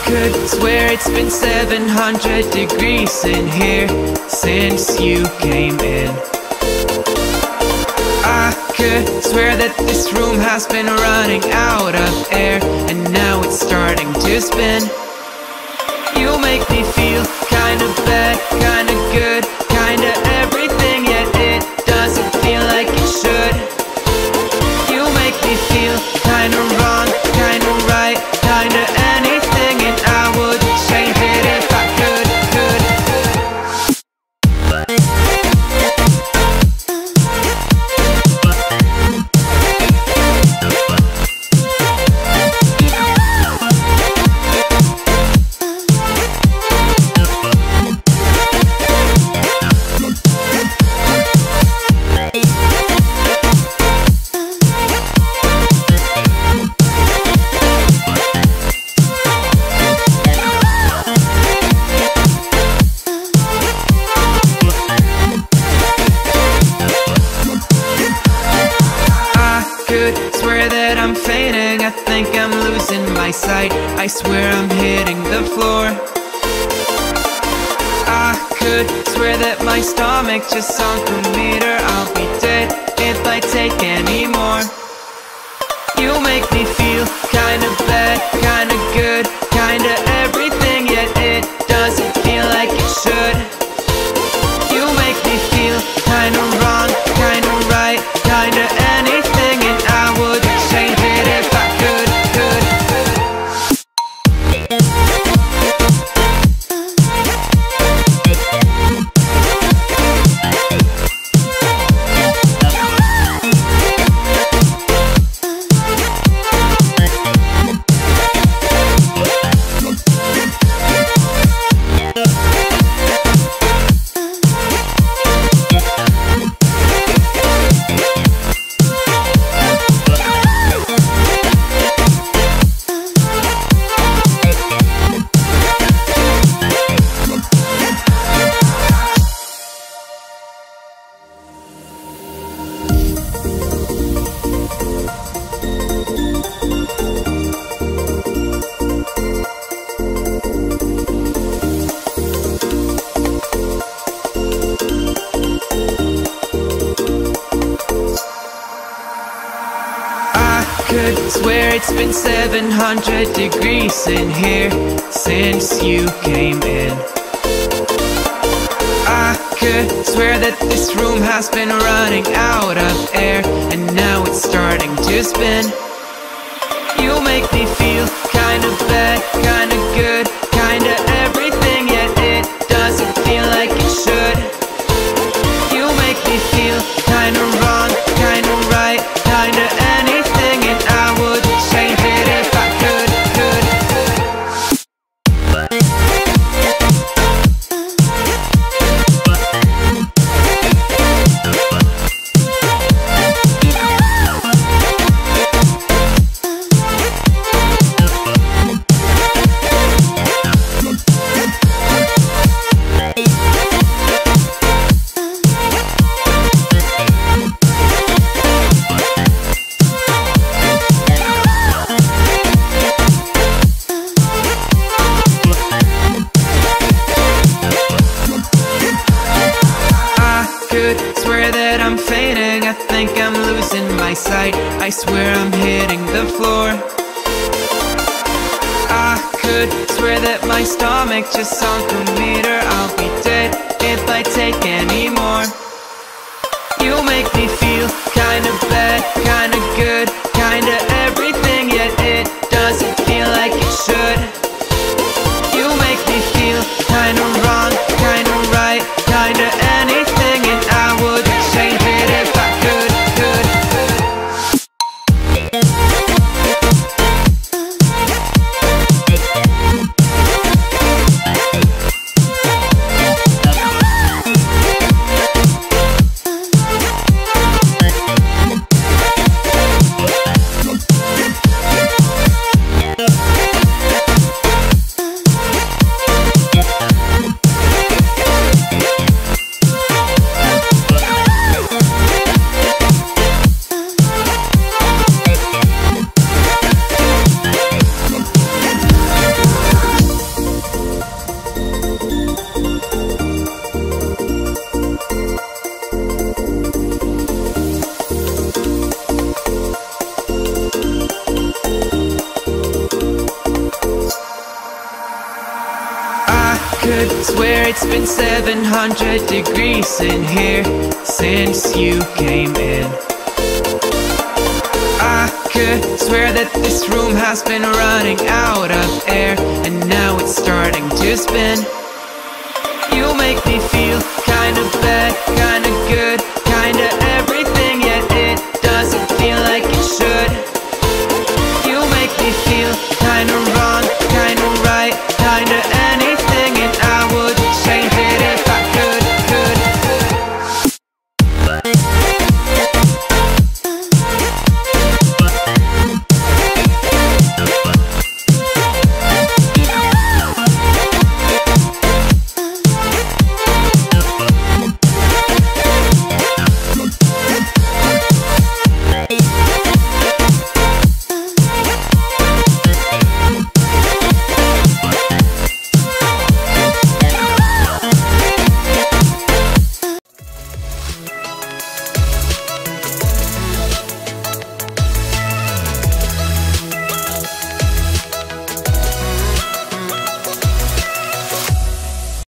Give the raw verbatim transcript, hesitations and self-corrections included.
could swear it's been seven hundred degrees in here since you came in. I could swear that this room has been running out of air, and now it's starting to spin. You make me feel kinda bad, kinda good, kinda everything, yet it doesn't feel like it should. You make me feel kinda wrong, kinda right, kinda anything, and I would change it if I could, could, I swear I'm hitting the floor. I could swear that my stomach just sunk a meter. I'll be dead if I take any more. You make me feel kinda bad, kinda good, kinda everything, yet it doesn't feel like it should. You make me feel kinda wrong, kinda right, kinda anything, and I would change it if I could, could. Swear it's been seven hundred degrees in here since you came in. I could swear that this room has been running out of air, and now it's starting to spin. You make me feel kinda bad, kinda good, kinda everything, yet it doesn't feel like it should. You make me feel kinda wrong, kinda right, kinda anything, and I would change it if I could, could. I swear I'm hitting the floor. I could swear that my stomach just sunk a meter. I'll be dead if I take any more. You make me feel kinda bad, kinda good, kinda everything, yet it doesn't feel like it should. You make me feel kinda wrong, kinda right, kinda anything, and I would change it if I could, could. could swear it's been seven hundred degrees in here since you came in. I could swear that this room has been running out of air, and now it's starting to spin. You make me feel kinda bad, kinda good, kinda